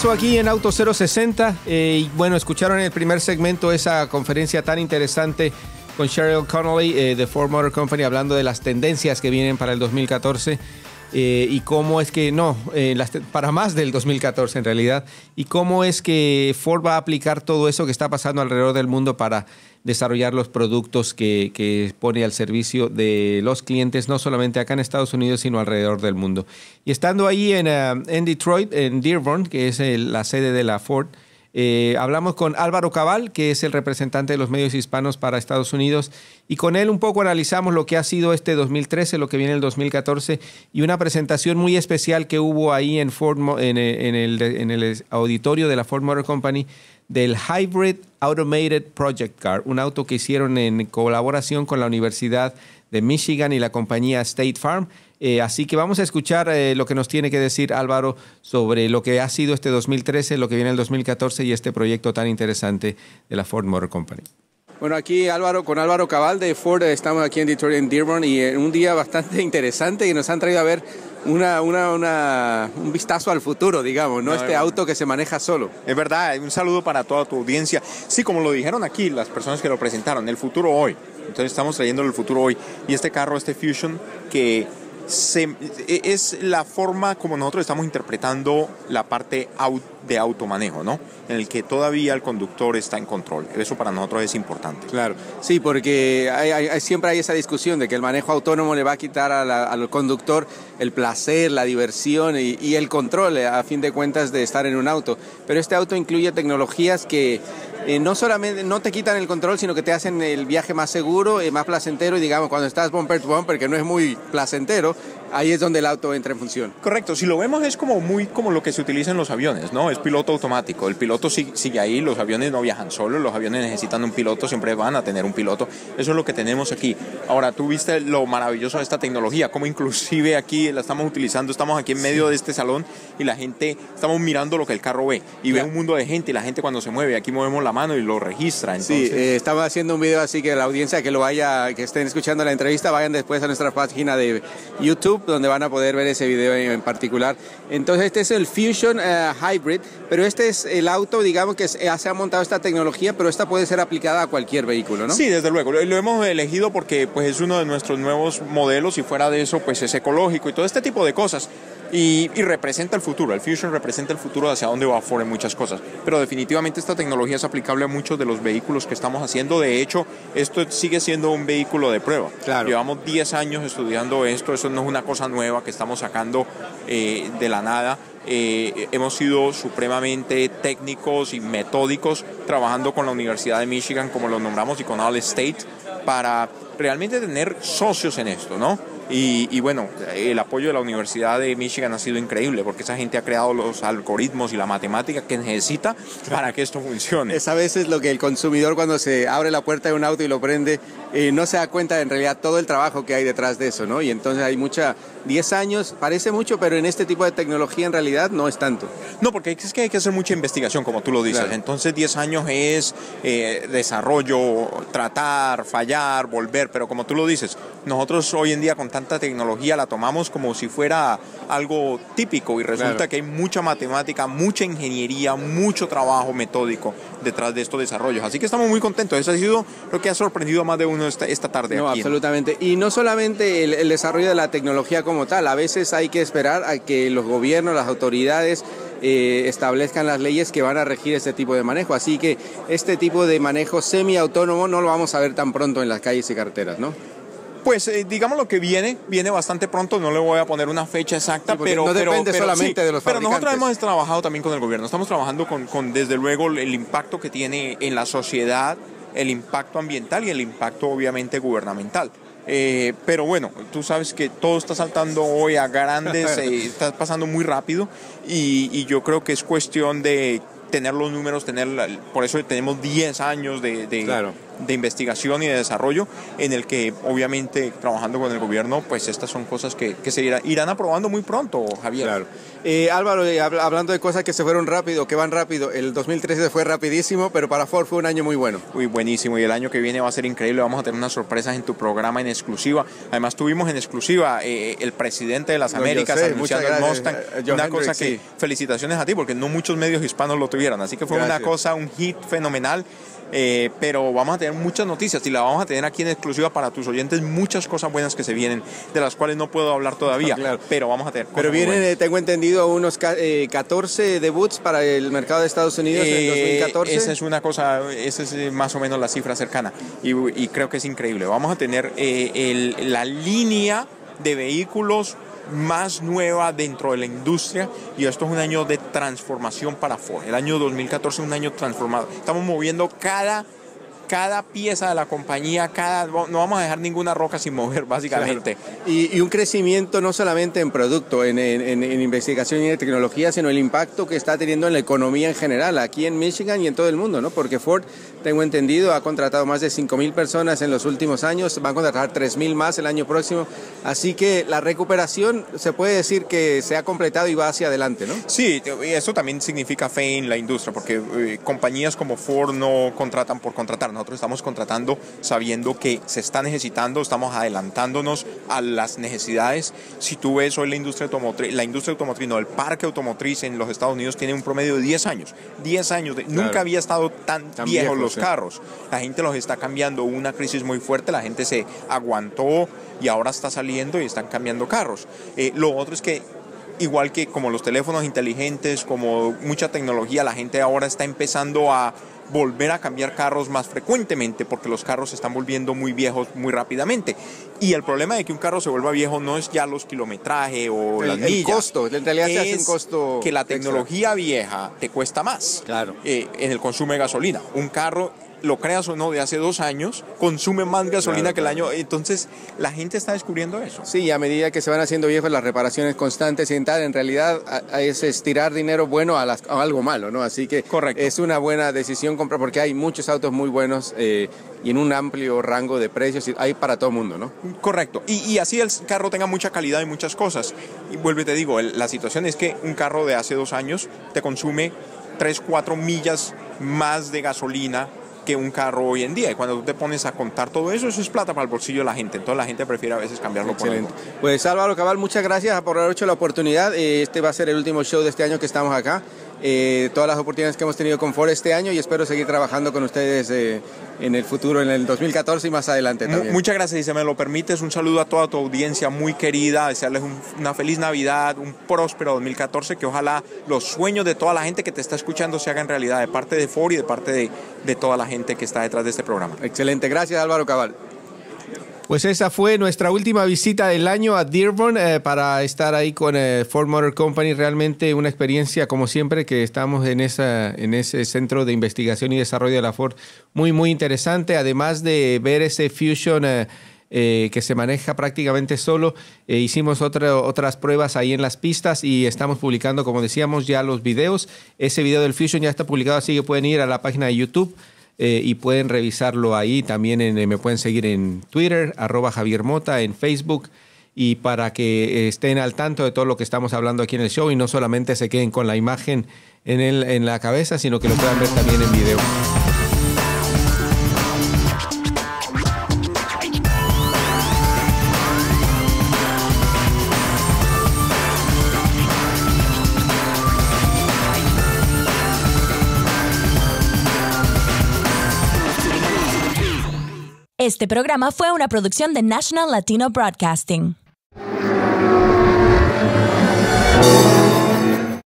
regreso aquí en Auto 060 y bueno, escucharon en el primer segmento esa conferencia tan interesante con Cheryl Connolly de Ford Motor Company hablando de las tendencias que vienen para el 2014 y cómo es que, para más del 2014 en realidad, y cómo es que Ford va a aplicar todo eso que está pasando alrededor del mundo para desarrollar los productos que pone al servicio de los clientes, no solamente acá en Estados Unidos, sino alrededor del mundo. Y estando ahí en Detroit, en Dearborn, que es la sede de la Ford, hablamos con Álvaro Cabal, que es el representante de los medios hispanos para Estados Unidos, y con él un poco analizamos lo que ha sido este 2013, lo que viene el 2014, y una presentación muy especial que hubo ahí en el auditorio de la Ford Motor Company del Hybrid Automated Project Car, un auto que hicieron en colaboración con la Universidad de Michigan y la compañía State Farm. Así que vamos a escuchar lo que nos tiene que decir Álvaro sobre lo que ha sido este 2013, lo que viene el 2014 y este proyecto tan interesante de la Ford Motor Company. Bueno, aquí con Álvaro Cabal de Ford, estamos aquí en Detroit, en Dearborn, y en un día bastante interesante y nos han traído a ver un vistazo al futuro, digamos, ¿no? Este auto que se maneja solo. Es verdad, un saludo para toda tu audiencia. Sí, como lo dijeron aquí las personas que lo presentaron, el futuro hoy. Entonces estamos trayendo el futuro hoy. Y este carro, este Fusion, que es la forma como nosotros estamos interpretando la parte de automanejo, ¿no? En el que todavía el conductor está en control. Eso para nosotros es importante. Claro, sí, porque siempre hay esa discusión de que el manejo autónomo le va a quitar al conductor el placer, la diversión y el control, a fin de cuentas, de estar en un auto. Pero este auto incluye tecnologías que no solamente no te quitan el control, sino que te hacen el viaje más seguro, más placentero, y digamos, cuando estás bumper to bumper, que no es muy placentero, ahí es donde el auto entra en función. Correcto, si lo vemos es muy como lo que se utiliza en los aviones, ¿no? Es piloto automático, el piloto sigue ahí, los aviones no viajan solos, los aviones necesitan un piloto, siempre van a tener un piloto, eso es lo que tenemos aquí. Ahora, tú viste lo maravilloso de esta tecnología, como inclusive aquí la estamos utilizando, estamos aquí en medio de este salón y la gente, estamos mirando lo que el carro ve y ve un mundo de gente y la gente cuando se mueve, aquí movemos la mano y lo registra. Entonces... Sí, estamos haciendo un video así que la audiencia que estén escuchando la entrevista, vayan después a nuestra página de YouTube, donde van a poder ver ese video en particular. Entonces este es el Fusion Hybrid, pero este es el auto, digamos, que se ha montado esta tecnología, pero esta puede ser aplicada a cualquier vehículo, ¿no? Sí, desde luego, lo hemos elegido porque pues, es uno de nuestros nuevos modelos y fuera de eso pues es ecológico y todo este tipo de cosas. Y representa el futuro, el Fusion representa el futuro hacia dónde va Ford en muchas cosas, pero definitivamente esta tecnología es aplicable a muchos de los vehículos que estamos haciendo. De hecho, esto sigue siendo un vehículo de prueba. Claro. Llevamos 10 años estudiando esto, eso no es una cosa nueva que estamos sacando de la nada. Hemos sido supremamente técnicos y metódicos trabajando con la Universidad de Michigan, como lo nombramos, y con All State, para realmente tener socios en esto, ¿no? Y bueno, el apoyo de la Universidad de Michigan ha sido increíble porque esa gente ha creado los algoritmos y la matemática que necesita para que esto funcione. Es a veces lo que el consumidor, cuando se abre la puerta de un auto y lo prende, no se da cuenta de en realidad todo el trabajo que hay detrás de eso, ¿no? Y entonces hay 10 años, parece mucho, pero en este tipo de tecnología en realidad no es tanto. No, porque es que hay que hacer mucha investigación, como tú lo dices. Claro. Entonces 10 años es desarrollo, tratar, fallar, volver, pero como tú lo dices, nosotros hoy en día con tanta tecnología la tomamos como si fuera algo típico y resulta que hay mucha matemática, mucha ingeniería, mucho trabajo metódico detrás de estos desarrollos. Así que estamos muy contentos. Eso ha sido lo que ha sorprendido a más de uno esta tarde. No, aquí, absolutamente. Y no solamente el desarrollo de la tecnología como tal, a veces hay que esperar a que los gobiernos, las autoridades establezcan las leyes que van a regir este tipo de manejo. Así que este tipo de manejo semiautónomo no lo vamos a ver tan pronto en las calles y carreteras, ¿no? Pues digamos lo que viene bastante pronto, no le voy a poner una fecha exacta, sí, pero no depende solamente de los fabricantes. Pero nosotros hemos trabajado también con el gobierno, estamos trabajando con desde luego el impacto que tiene en la sociedad, el impacto ambiental y el impacto obviamente gubernamental. Pero bueno, tú sabes que todo está saltando hoy a grandes, está pasando muy rápido y yo creo que es cuestión de tener los números, por eso tenemos 10 años de de investigación y de desarrollo, en el que obviamente trabajando con el gobierno, pues estas son cosas que se irán aprobando muy pronto, Javier. Claro. Álvaro, hablando de cosas que se fueron rápido, que van rápido, el 2013 fue rapidísimo, pero para Ford fue un año muy bueno. Uy, buenísimo, y el año que viene va a ser increíble, vamos a tener unas sorpresas en tu programa en exclusiva. Además tuvimos en exclusiva el presidente de las Américas anunciando el Mustang, una cosa que felicitaciones a ti, porque no muchos medios hispanos lo tuvieron, así que fue una cosa, un hit fenomenal. Pero vamos a tener muchas noticias y la vamos a tener aquí en exclusiva para tus oyentes, muchas cosas buenas que se vienen, de las cuales no puedo hablar todavía, claro, pero vamos a tener cosas. Pero vienen, tengo entendido, unos 14 debuts para el mercado de Estados Unidos en 2014. Esa es una cosa, esa es más o menos la cifra cercana y creo que es increíble. Vamos a tener la línea de vehículos más nueva dentro de la industria, y esto es un año de transformación para Ford. El año 2014 es un año transformado. Estamos moviendo cada pieza de la compañía, no vamos a dejar ninguna roca sin mover, básicamente. Claro. Y un crecimiento no solamente en producto, en investigación y en tecnología, sino el impacto que está teniendo en la economía en general, aquí en Michigan y en todo el mundo, ¿no? Porque Ford, tengo entendido, ha contratado más de 5,000 personas en los últimos años, van a contratar 3,000 más el año próximo, así que la recuperación se puede decir que se ha completado y va hacia adelante, ¿no? Sí, eso también significa fe en la industria, porque compañías como Ford no contratan por contratar. Nosotros estamos contratando sabiendo que se está necesitando, estamos adelantándonos a las necesidades. Si tú ves hoy la industria automotriz, no, el parque automotriz en los Estados Unidos tiene un promedio de 10 años. 10 años, claro. Nunca había estado tan viejos los carros. La gente los está cambiando, hubo una crisis muy fuerte, la gente se aguantó y ahora está saliendo y están cambiando carros. Lo otro es que igual que como los teléfonos inteligentes, como mucha tecnología, la gente ahora está empezando a volver a cambiar carros más frecuentemente porque los carros se están volviendo muy viejos muy rápidamente. Y el problema de que un carro se vuelva viejo no es ya los kilometrajes o las millas. El costo, en realidad se hace un costo que la tecnología vieja te cuesta más. Claro. En el consumo de gasolina. Un carro, lo creas o no, de hace 2 años, consume más gasolina que el año. Entonces, la gente está descubriendo eso. Sí, a medida que se van haciendo viejos, las reparaciones constantes y tal, en realidad es estirar dinero bueno a algo malo, ¿no? Así que correcto, es una buena decisión comprar, porque hay muchos autos muy buenos y en un amplio rango de precios, y hay para todo el mundo, ¿no? Correcto. Y así el carro tenga mucha calidad y muchas cosas. Y vuelvo y te digo, la situación es que un carro de hace 2 años te consume 3-4 millas más de gasolina que un carro hoy en día, y cuando tú te pones a contar todo eso, eso es plata para el bolsillo de la gente, entonces la gente prefiere a veces cambiarlo. Excelente. Por algo. Pues Álvaro Cabal, muchas gracias por haber hecho la oportunidad. Este va a ser el último show de este año que estamos acá. Todas las oportunidades que hemos tenido con Ford este año, y espero seguir trabajando con ustedes en el futuro, en el 2014 y más adelante también. Muchas gracias, y si me lo permites, un saludo a toda tu audiencia muy querida, desearles una feliz Navidad, un próspero 2014, que ojalá los sueños de toda la gente que te está escuchando se hagan realidad, de parte de Ford y de parte de toda la gente que está detrás de este programa. Excelente, gracias Álvaro Cabal. Pues esa fue nuestra última visita del año a Dearborn para estar ahí con Ford Motor Company. Realmente una experiencia, como siempre, que estamos en ese centro de investigación y desarrollo de la Ford, muy, muy interesante. Además de ver ese Fusion que se maneja prácticamente solo, hicimos otras pruebas ahí en las pistas y estamos publicando, como decíamos, ya los videos. Ese video del Fusion ya está publicado, así que pueden ir a la página de YouTube y pueden revisarlo ahí. También me pueden seguir en Twitter, @JavierMota, en Facebook, y para que estén al tanto de todo lo que estamos hablando aquí en el show y no solamente se queden con la imagen en la cabeza, sino que lo puedan ver también en video. Este programa fue una producción de National Latino Broadcasting.